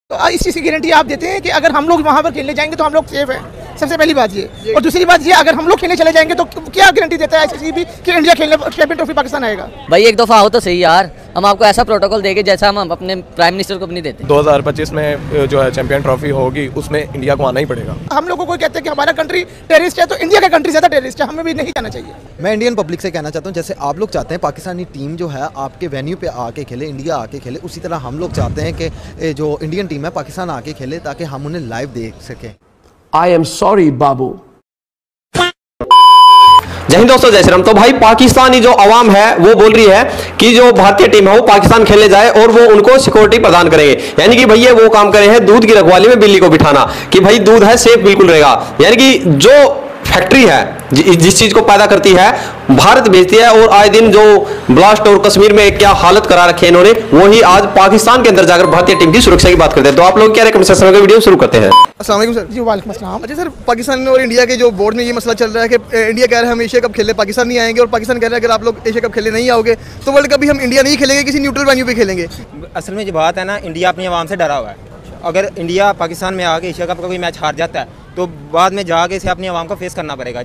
तो इस चीज़ की गारंटी आप देते हैं कि अगर हम लोग वहाँ पर खेलने जाएंगे तो हम लोग सेफ हैं। सबसे पहली बात ये, और दूसरी बात ये, अगर हम लोग खेलने चले जाएंगे तो क्या गारंटी देता है आईसीसी भी कि इंडिया खेलने चैंपियन ट्रॉफी पाकिस्तान आएगा। भाई एक दफ़ा हो तो सही यार, हम आपको ऐसा प्रोटोकॉल देंगे जैसा हम अपने प्राइम मिनिस्टर को अपनी देते हैं। 2025 में जो है चैंपियन ट्रॉफी होगी उसमें इंडिया को आना ही पड़ेगा। हम लोगों को कहते हैं कि हमारा कंट्री टेररिस्ट है, तो इंडिया का कंट्री ज़्यादा टेररिस्ट है, हमें भी नहीं जाना चाहिए। मैं इंडियन पब्लिक से कहना चाहता हूँ, जैसे आप लोग चाहते हैं पाकिस्तानी टीम जो है आपके वेन्यू पे आके खेले, इंडिया आके खेले, उसी तरह हम लोग चाहते हैं कि जो इंडियन टीम है पाकिस्तान आके खेले ताकि हम उन्हें लाइव देख सकें। आई एम सॉरी बाबू। जय हिंद दोस्तों, जय श्री राम। तो भाई पाकिस्तानी जो आवाम है वो बोल रही है कि जो भारतीय टीम है वो पाकिस्तान खेलने जाए और वो उनको सिक्योरिटी प्रदान करेंगे, यानी कि भैया वो काम करे हैं दूध की रखवाली में बिल्ली को बिठाना कि भाई दूध है सेफ बिल्कुल रहेगा। यानी कि जो फैक्ट्री है जिस चीज को पैदा करती है भारत बेचती है, और आए दिन जो ब्लास्ट और कश्मीर में क्या हालत करा रखी है इन्होंने, वो ही आज पाकिस्तान के अंदर जाकर भारतीय टीम की सुरक्षा की बात करते हैं। तो आप लोग क्या कमेंट सेक्शन में वीडियो शुरू करते हैं। अस्सलाम वालेकुम सर। जी वालेकुम अस्सलाम। अच्छा सर, पाकिस्तान और इंडिया के जो बोर्ड में ये मसला चल रहा है कि इंडिया कह रहा है हम एशिया कप खेलने पाकिस्तान नहीं आएंगे, और पाकिस्तान कह रहा है अगर आप लोग एशिया कप खेलने नहीं आओगे तो वर्ल्ड कप भी हम इंडिया नहीं खेलेंगे, किसी न्यूट्रल वेन्यू पे खेलेंगे। असल में जो बात है ना, इंडिया अपनी आवाम से डरा हुआ है। अगर इंडिया पाकिस्तान में आके एशिया कप का कोई मैच हार जाता है तो बाद में जाके इसे अपनी आवाम को फेस करना पड़ेगा,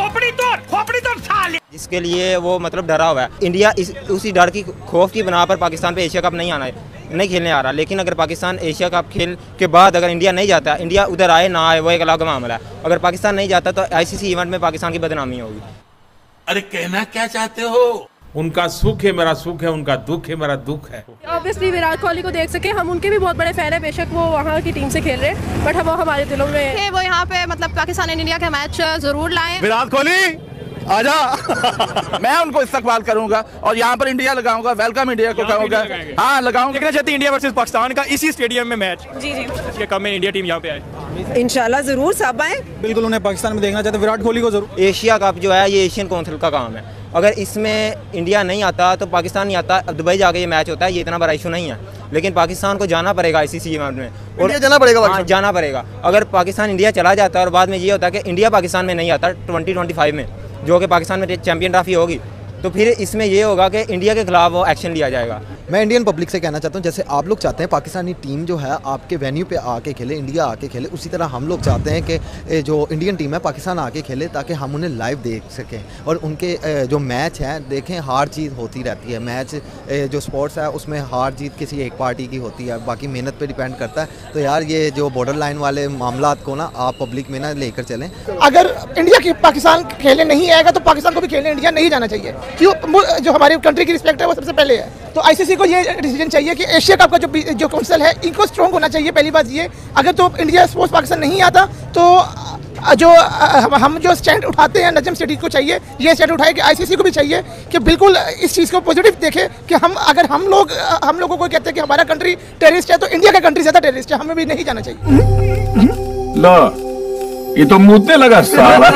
जिसके लिए वो मतलब डरा हुआ है। इंडिया उसी डर की खौफ की बना पर पाकिस्तान पे एशिया कप नहीं खेलने आ रहा। लेकिन अगर पाकिस्तान एशिया कप खेल के बाद अगर इंडिया नहीं जाता, इंडिया उधर आए ना आए वो एक अलग मामला है। अगर पाकिस्तान नहीं जाता तो आईसीसी इवेंट में पाकिस्तान की बदनामी होगी। अरे कहना क्या चाहते हो? उनका सुख है मेरा सुख है, उनका दुख है मेरा दुख है। ऑब्वियसली विराट कोहली को देख सके, हम उनके भी बहुत बड़े फैन है, बेशक वो वहाँ की टीम से खेल रहे हैं, बट वो हमारे दिलों में है। वो यहाँ पे मतलब पाकिस्तान एंड इंडिया का मैच जरूर लाएं। विराट कोहली आजा मैं उनको इस्तकबाल करूंगा और यहाँ पर इंडिया लगाऊंगा, वेलकम इंडिया को कहूंगा। हाँ लगाऊंगा। देखना चाहते हैं इंडिया वर्सेस पाकिस्तान का इसी स्टेडियम में मैच। जी जी, कब में इंडिया टीम यहाँ पे आए, इंशाल्लाह जरूर सब आए। बिल्कुल उन्हें पाकिस्तान में देखना चाहते हैं, विराट कोहली को जरूर। एशिया कप जो है ये एशियन काउंसिल का काम है। अगर इसमें इंडिया नहीं आता तो पाकिस्तान नहीं आता, दुबई जाके ये मैच होता है, ये इतना बड़ा इशू नहीं है। लेकिन पाकिस्तान को जाना पड़ेगा आईसीसी इवेंट में, और जाना पड़ेगा। हाँ, जाना पड़ेगा। अगर पाकिस्तान इंडिया चला जाता है और बाद में ये होता है कि इंडिया पाकिस्तान में नहीं आता 2025 में, जो कि पाकिस्तान में चैंपियन ट्रॉफी होगी, तो फिर इसमें ये होगा कि इंडिया के खिलाफ वो एक्शन लिया जाएगा। मैं इंडियन पब्लिक से कहना चाहता हूँ, जैसे आप लोग चाहते हैं पाकिस्तानी टीम जो है आपके वेन्यू पे आके खेले, इंडिया आके खेले, उसी तरह हम लोग चाहते हैं कि जो इंडियन टीम है पाकिस्तान आके खेले ताकि हम उन्हें लाइव देख सकें, और उनके जो मैच हैं देखें। हार जीत होती रहती है, मैच जो स्पोर्ट्स है उसमें हार जीत किसी एक पार्टी की होती है, बाकी मेहनत पर डिपेंड करता है। तो यार ये जो बॉर्डर लाइन वाले मामला को ना आप पब्लिक में ना लेकर चलें। अगर इंडिया की पाकिस्तान खेलने नहीं आएगा तो पाकिस्तान को भी खेलने इंडिया नहीं जाना चाहिए, क्यों? जो हमारी कंट्री की रिस्पेक्ट है वो सबसे पहले है। तो आईसीसी को ये डिसीजन चाहिए कि एशिया कप का जो काउंसिल है इनको स्ट्रॉन्ग होना चाहिए। पहली बात ये, अगर तो इंडिया स्पोर्ट्स पाकिस्तान नहीं आता तो जो हम जो स्टैंड उठाते हैं नजम स्टेडी को चाहिए ये स्टैंड उठाए कि आईसीसी को भी चाहिए कि बिल्कुल इस चीज़ को पॉजिटिव देखे कि अगर हम लोगों को कहते हैं कि हमारा कंट्री टेररिस्ट है, तो इंडिया का कंट्री ज़्यादा टेररिस्ट है, हमें भी नहीं जाना चाहिए। लो ये तो मुद्दे लगा साला।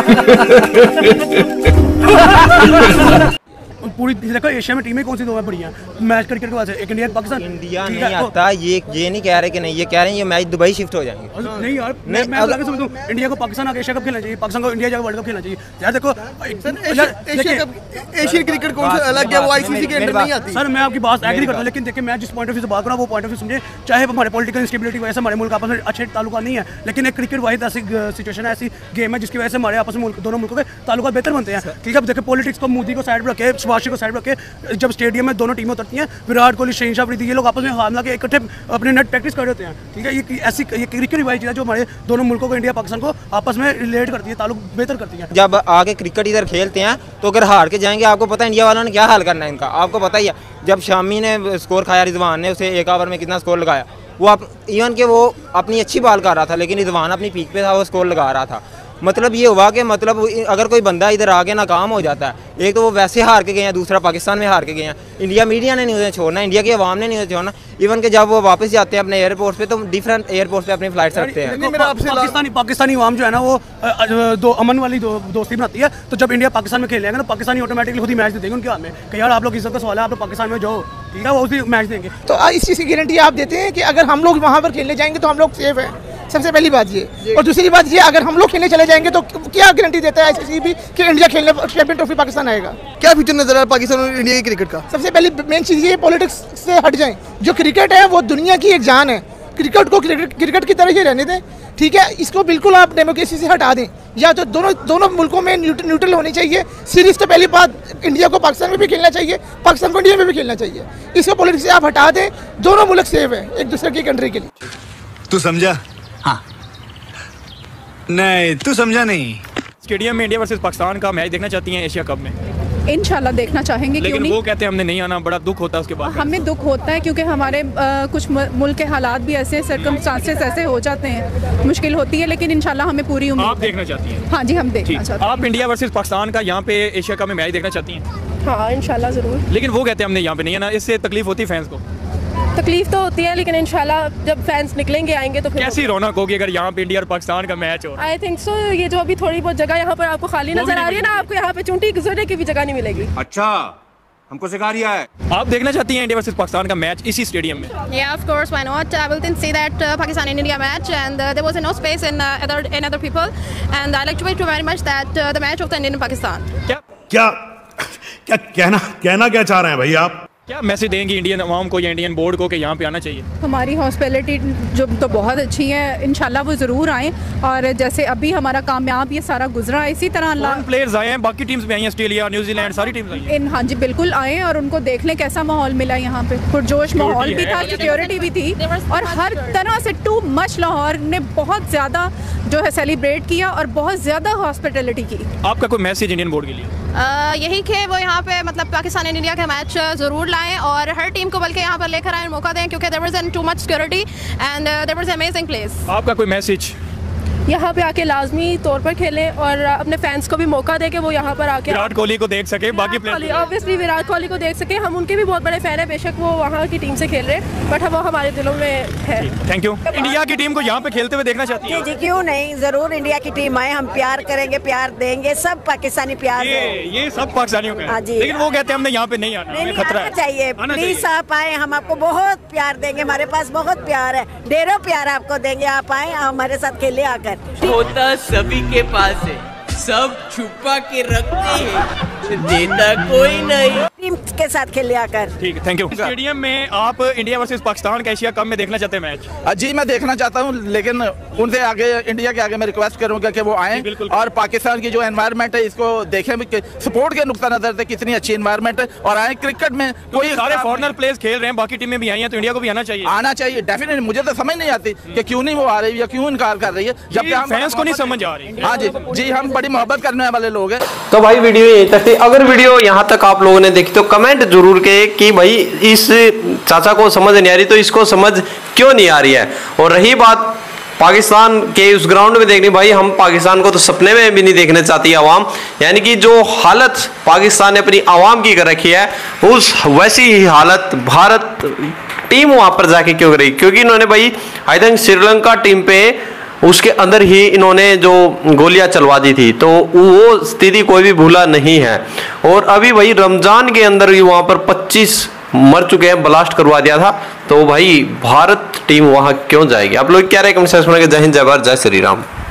पूरी देखो एशिया में टीमें कौन सी दो है बढ़िया मैच क्रिकेट के बाद एक इंडिया पाकिस्तान। इंडिया नहीं आता, ये नहीं कह रहे कि नहीं, ये कह रहे हैं ये मैच दुबई शिफ्ट हो जाएंगे। नहीं यार, मैं अलग समझता हूं, इंडिया को पाकिस्तान आके एशिया कप खेलना चाहिए, पाकिस्तान को इंडिया जाकर वर्ल्ड कप खेलना चाहिए। यार देखो एशियन क्रिकेट कौन सा अलग है, वो आईसीसी के अंडर नहीं आती। सर मैं आपकी बात एग्री करता हूं, लेकिन देखिए मैं जिस पॉइंट ऑफ व्यू से बात कर रहा हूं वो पॉइंट ऑफ व्यू समझे। चाहे हमारे पॉलिटिकल इंस्टेबिलिटी वजह से हमारे मुल्क आपस में अच्छे ताल्लुकात नहीं है, लेकिन एक क्रिकेट वाहिद ऐसी सिचुएशन है, ऐसी गेम है जिसकी वजह से हमारे आपस में दोनों मुल्कों के ताल्लुकात बेहतर बनते हैं। ठीक है, देखिए पॉलिटिक्स को, मोदी को साइड पर रखे, शबाशी को साइड पर रखे, जब स्टेडियम में दोनों टीमें उतरती हैं, विराट कोहली, शहीन अफरीदी, ये लोग आपस में हामला के इकट्ठे अपने नेट प्रैक्टिस कर रहे होते हैं। ठीक है, ये ऐसी क्रिकेट रिवाइज चीज़ है जो हमारे दोनों मुल्कों को, इंडिया पाकिस्तान को आपस में रिलेट करती है, ताल्लुक बेहतर करती है। जब आगे क्रिकेट इधर खेलते हैं तो अगर हार के जाएंगे, आपको पता है इंडिया वालों ने क्या हाल करना है इनका, आपको पता ही है। जब शामी ने स्कोर खाया, रिजवान ने उसे एक ओवर में कितना स्कोर लगाया, वो इवन के वो अपनी अच्छी बॉल कर रहा था, लेकिन रिजवान अपनी पीक पे था, वो स्कोर लगा रहा था। मतलब ये हुआ कि मतलब अगर कोई बंदा इधर आगे नाकाम हो जाता है, एक तो वो वैसे हार के गए हैं, दूसरा पाकिस्तान में हार के गए हैं। इंडिया मीडिया ने नहीं उन्हें छोड़ना, इंडिया की आवाम ने नहीं उन्हें छोड़ना। इवन के जब वो वापस जाते हैं अपने एयरपोर्ट पे तो डिफरेंट एयरपोर्ट पे अपनी फ्लाइट्स रखते हैं। पाकिस्तानी आवाम जो है ना वो दो अमन वाली दोस्ती बनाती है। तो जब इंडिया पाकिस्तान में खेलेंगे ना, पाकिस्तानी ऑटोमेटिकली खुद ही मैच देंगे उनके हाथ में कि यार आप लोग इज्जत का सवाल है, आप लोग पाकिस्तान में जाओ, ठीक है, वो उसी मैच देंगे। तो इस चीज़ की गारंटी आप देते हैं कि अगर हम लोग वहाँ पर खेलने जाएंगे तो हम लोग सेफ हैं। सबसे पहली बात ये, और दूसरी बात ये, अगर हम लोग खेलने चले जाएंगे तो क्या गारंटी देता है आईसीसी भी कि इंडिया खेलने चैंपियन ट्रॉफी पाकिस्तान आएगा। क्या फ्यूचर नजर आ रहा है पाकिस्तान और इंडिया के क्रिकेट का? सबसे पहली मेन चीज़ ये, पॉलिटिक्स से हट जाएं। जो क्रिकेट है वो दुनिया की एक जान है। क्रिकेट को क्रिकेट की तरह ही रहने दें, ठीक है। इसको बिल्कुल आप डेमोक्रेसी से हटा दें, या तो दोनों मुल्कों में न्यूट्रल होनी चाहिए। सीरीज तो पहली बात इंडिया को पाकिस्तान में भी खेलना चाहिए, पाकिस्तान को इंडिया में भी खेलना चाहिए। इसको पॉलिटिक्स से आप हटा दें, दोनों मुल्क सेफ है एक दूसरे की कंट्री के लिए। तू समझा? हाँ। नहीं तू समझा नहीं। स्टेडियम में इंडिया वर्सेस पाकिस्तान का मैच देखना चाहती हैं एशिया कप में? इंशाल्लाह देखना चाहेंगे, लेकिन क्यों नहीं? वो कहते हैं हमने नहीं आना, बड़ा दुख होता है उसके बाद। हमें दुख होता है क्योंकि हमारे कुछ मुल्क के हालात भी ऐसे, सर्कमस्टांसेस ऐसे हो जाते हैं, मुश्किल होती है, लेकिन इंशाल्लाह हमें पूरी उम्मीद। आप देखना चाहती हैं? हाँ जी, हम देखना चाहते हैं। आप इंडिया वर्सेस पाकिस्तान का यहाँ पे एशिया कप में मैच देखना चाहती हैं? हाँ इंशाल्लाह ज़रूर। लेकिन वो कहते हैं हमने यहाँ पे नहीं आना, इससे तकलीफ होती है फैंस को? तकलीफ तो होती है, लेकिन इंशाल्लाह जब फैंस निकलेंगे आएंगे तो फिर कैसी रौनक होगी अगर यहाँ पे इंडिया और पाकिस्तान का मैच हो? I think so. ये जो अभी थोड़ी बहुत जगह यहाँ पर आपको खाली नजर आ रही है ना, आपको यहाँ पे चूंटी गुजरने की भी जगह नहीं मिलेगी। अच्छा, हमको सिखा रिया है। आप देखना चाहती हैं इंडिया वर्सेस पाकिस्तान का मैच इसी स्टेडियम में? Yeah, of course, why not? I will then say that Pakistan and India match, and there was no space in other people, and I like to wait very much that the match of the Indian and Pakistan. क्या कहना क्या चाह रहे हैं भाई आप? क्या message देंगी इंडियन अवाम को या इंडियन बोर्ड को कि यहाँ पे आना चाहिए? हमारी हॉस्पिटलिटी जो तो बहुत अच्छी है, इंशाल्लाह वो ज़रूर आएँ, और जैसे अभी हमारा कामयाब ये सारा गुजरा है, इसी तरह अल्लाह प्लेयर्स आए हैं, बाकी टीम्स भी आई हैं, ऑस्ट्रेलिया, न्यूजीलैंड, सारी टीम्स आई हैं। हाँ जी बिल्कुल आए, और उनको देख लें कैसा माहौल मिला यहाँ पे। पुरजोश माहौल भी था, सिक्योरिटी भी थी, और हर तरह से टू मच लाहौर ने बहुत ज़्यादा जो है सेलिब्रेट किया और बहुत ज़्यादा हॉस्पिटलिटी की। आपका कोई मैसेज इंडियन बोर्ड के लिए? यही कि वो यहाँ पे मतलब पाकिस्तान एंड इंडिया का मैच ज़रूर लाएं, और हर टीम को बल्कि यहाँ पर लेकर आए, मौका दें, क्योंकि there was too much security and there was amazing place. आपका कोई मैसेज? यहाँ पे आके लाजमी तौर पर खेलें, और अपने फैंस को भी मौका दें कि वो यहाँ पर आके विराट कोहली को देख सके, बाकी प्लेयर ऑब्वियसली विराट कोहली को देख सके। हम उनके भी बहुत बड़े फैन हैं, बेशक वो वहाँ की टीम से खेल रहे हैं, बट वो हमारे दिलों में है। Thank you. इंडिया की टीम को यहाँ पे खेलते हुए देखना चाहती है? जी क्यों नहीं, जरूर इंडिया की टीम आए, हम प्यार करेंगे, प्यार देंगे, सब पाकिस्तानी प्यार ये सब पाकिस्तानियों का है, लेकिन वो कहते हैं हमने यहाँ पे नहीं आना, खतरा है। चाहिए प्लीज आप आए, हम आपको बहुत प्यार देंगे, हमारे पास बहुत प्यार है, ढेरों प्यार आपको देंगे, आप आए हमारे साथ खेले आकर। होता सभी के पास है, सब छुपा के रखते हैं, देता कोई नहीं। टीम के साथ खेले आकर। ठीक है, थैंक यू। स्टेडियम में आप इंडिया वर्सेस पाकिस्तान का एशिया कप में देखना चाहते हैं मैच? जी मैं देखना चाहता हूँ, लेकिन उनसे आगे इंडिया के आगे मैं रिक्वेस्ट करूंगा कि वो आएं और पाकिस्तान की जो एनवायरनमेंट है इसको देखें, सपोर्ट के नुक्ता नजर से कितनी अच्छी एनवायरनमेंट है, और आए क्रिकेट में कोई सारे फॉरेनर प्लेयर्स खेल रहे हैं, बाकी टीमें भी आई हैं, तो इंडिया को भी आना चाहिए। आना चाहिए डेफिनेटली। मुझे तो समझ नहीं आती कि क्यों नहीं वो आ रही है या क्यों इनकार कर रही है, जबकि हम फैंस को नहीं समझ आ रही। हाँ जी हम बड़ी मोहब्बत करने वाले लोग हैं। तो भाई वीडियो यहीं तक थी। अगर वीडियो यहाँ तक आप लोगों ने देखी तो कमेंट जरूर के कि भाई इस चाचा को समझ नहीं आ रही, तो इसको समझ क्यों नहीं आ रही है। और रही बात पाकिस्तान के उस ग्राउंड में देखनी, भाई हम पाकिस्तान को तो सपने में भी नहीं देखना चाहती आवाम, यानी कि जो हालत पाकिस्तान ने अपनी आवाम की कर रखी है, उस वैसी ही हालत भारत टीम वहां पर जाके क्यों करेगी? क्योंकि इन्होंने भाई आई थिंक श्रीलंका टीम पे उसके अंदर ही इन्होंने जो गोलियां चलवा दी थी, तो वो स्थिति कोई भी भूला नहीं है। और अभी भाई रमजान के अंदर ही वहां पर 25 मर चुके हैं, ब्लास्ट करवा दिया था, तो भाई भारत टीम वहां क्यों जाएगी? आप लोग क्या रहे कमेंट सेक्शन में? जय हिंद, जय भारत, जय श्री राम।